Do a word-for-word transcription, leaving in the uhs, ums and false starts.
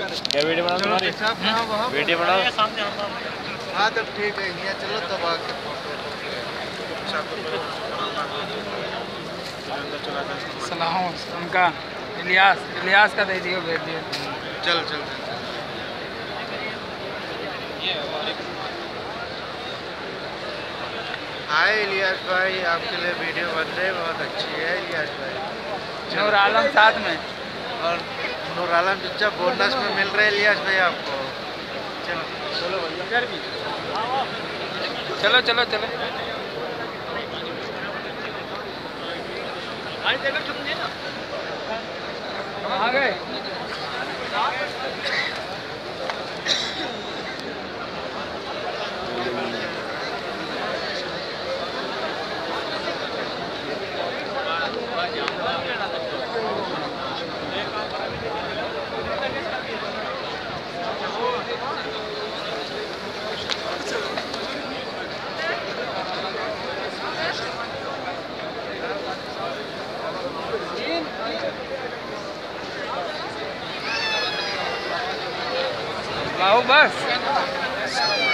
क्या वीडियो बनाओ तुम्हारी? वीडियो बनाओ। हाँ तब ठीक है, यहाँ चलो तब आके सलाह उनका इलियास इलियास का दे दियो, भेज दियो। चल चल चल। हाय इलियास भाई, आपके लिए वीडियो बन रही है, बहुत अच्छी है इलियास भाई। नूर आलम साथ में, और नूर आलम चचा बोनस में मिल रहे हैं इलियास भाई आपको। चलो चलो चलो चलो आ गए। बाहु बस